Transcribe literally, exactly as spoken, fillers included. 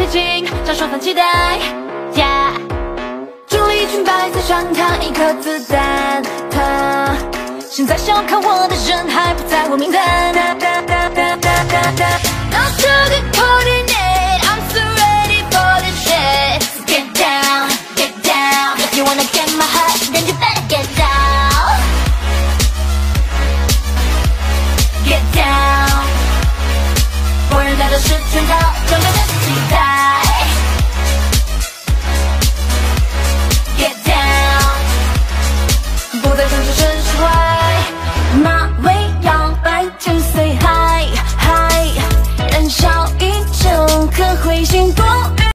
境，将双方期待。呀，主力军摆在上膛，一颗子弹。他现在想看我的人还不在我名单。拿着个口令。